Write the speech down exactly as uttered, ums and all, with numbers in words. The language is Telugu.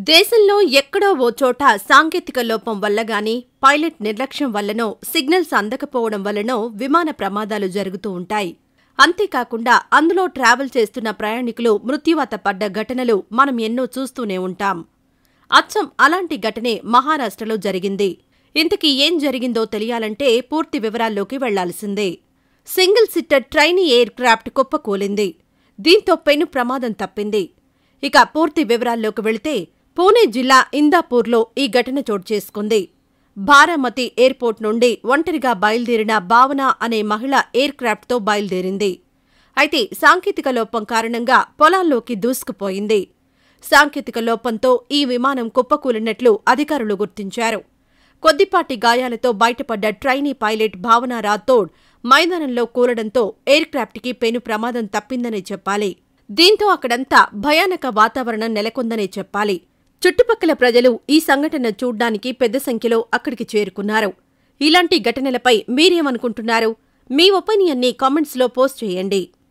దేశంలో ఎక్కడో ఓ చోట సాంకేతిక లోపం వల్ల గానీ, పైలట్ నిర్లక్ష్యం వల్లనో, సిగ్నల్స్ అందకపోవడం వల్లనో విమాన ప్రమాదాలు జరుగుతూ ఉంటాయి. అంతేకాకుండా అందులో ట్రావెల్ చేస్తున్న ప్రయాణికులు మృత్యువాత పడ్డ ఘటనలు మనం ఎన్నో చూస్తూనే ఉంటాం. అచ్చం అలాంటి ఘటనే మహారాష్ట్రలో జరిగింది. ఇంతకీ ఏం జరిగిందో తెలియాలంటే పూర్తి వివరాల్లోకి వెళ్లాల్సిందే. Single seater trainee aircraft కుప్పకూలింది. దీంతో పెను ప్రమాదం తప్పింది. ఇక పూర్తి వివరాల్లోకి వెళితే పూణే జిల్లా ఇందాపూర్లో ఈ ఘటన చోటు చేసుకుంది. బారామతి ఎయిర్పోర్ట్ నుండి ఒంటరిగా బయలుదేరిన భావన అనే మహిళ ఎయిర్ క్రాఫ్ట్తో బయలుదేరింది. అయితే సాంకేతిక లోపం కారణంగా పొలాల్లోకి దూసుకుపోయింది. సాంకేతిక లోపంతో ఈ విమానం కుప్పకూలినట్లు అధికారులు గుర్తించారు. కొద్దిపాటి గాయాలతో బయటపడ్డ ట్రైనీ పైలట్ భావన రాథోడ్ మైదానంలో కూలడంతో ఎయిర్ క్రాఫ్ట్కి పెను ప్రమాదం తప్పిందనే చెప్పాలి. దీంతో అక్కడంతా భయానక వాతావరణం నెలకొందనే చెప్పాలి. చుట్టుపక్కల ప్రజలు ఈ సంఘటన చూడ్డానికి పెద్ద సంఖ్యలో అక్కడికి చేరుకున్నారు. ఇలాంటి ఘటనలపై మీరేమనుకుంటున్నారు? మీ ఒపీనియన్ని కామెంట్స్లో పోస్ట్ చేయండి.